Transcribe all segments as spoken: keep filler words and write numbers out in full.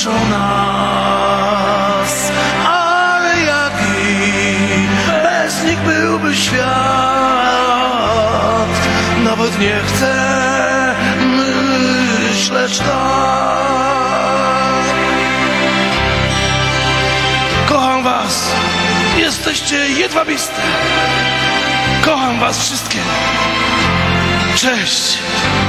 łączą nas, ale jaki bez nich byłby świat. Nawet nie chcę myśleć tak. Kocham was, jesteście jedwabiste. Kocham was wszystkie. Cześć.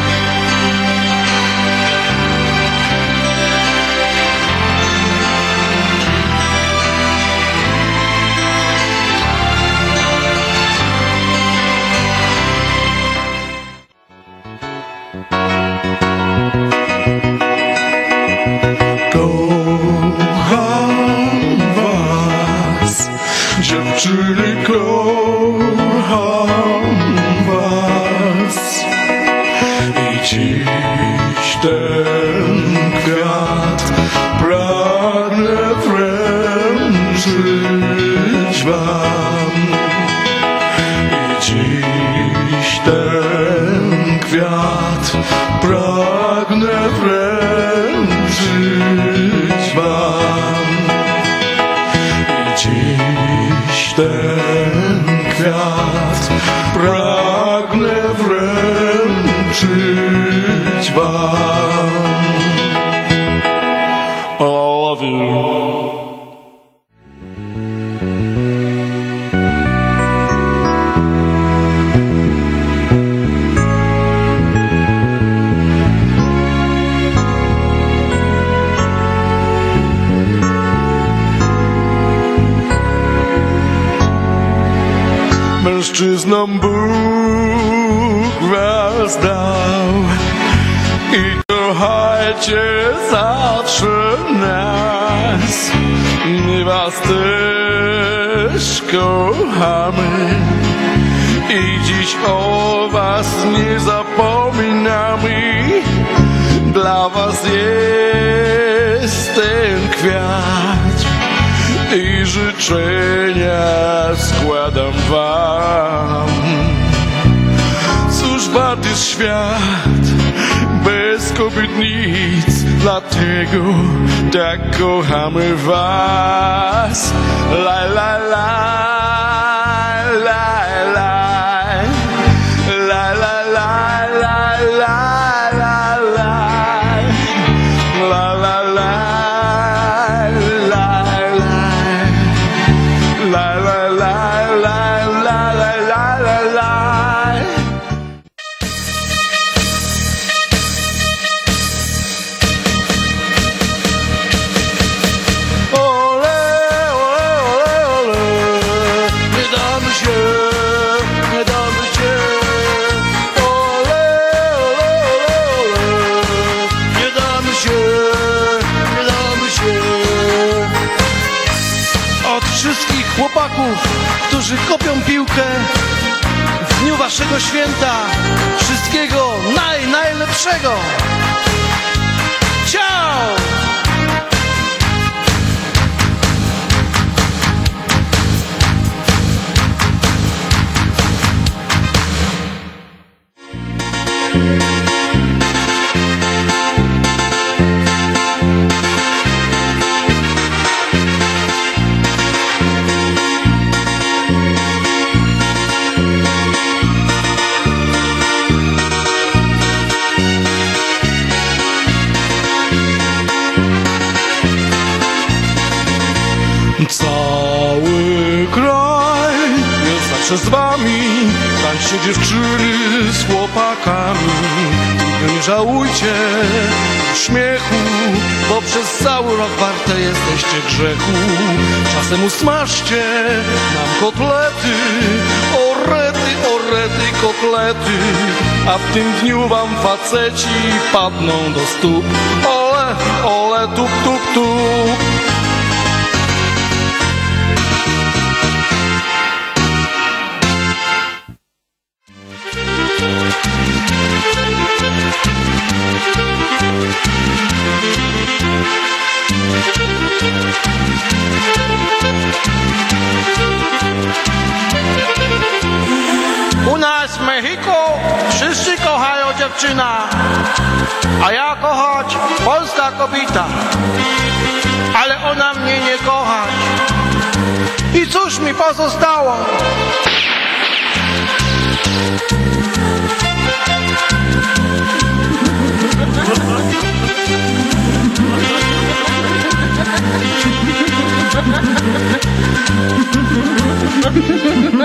Dziewczyny, kocham was i dziś ten kwiat pragnę wręczyć wam. I dziś ten kwiat pragnę wręczyć wam. Dziś ten kwiat pragnę wręczyć wam. I love you. Mężczyznom Bóg was dał i kochajcie zawsze nas. My was też kochamy i dziś o was nie zapominamy. Dla was jest ten kwiat i życzenia składam wam. Cóż wart jest świat bez kobiet nic, dlatego tak kochamy was. La la la la la la la la la la la la la la. Wszystkich chłopaków, którzy kopią piłkę w dniu waszego święta, wszystkiego naj, najlepszego. Ciao! Cały kraj jest zawsze z wami. Tańczcie dziewczyny z chłopakami. Tylko nie żałujcie śmiechu, bo przez cały rok warte jesteście grzechu. Czasem usmażcie nam kotlety, orety, orety, kotlety, a w tym dniu wam faceci padną do stóp. Ole, ole, tup, tup, tup. U nas w Mexico wszyscy kochają dziewczyna, a ja kochać polska kobieta, ale ona mnie nie kochać. I cóż mi pozostało? Ha ha ha ha!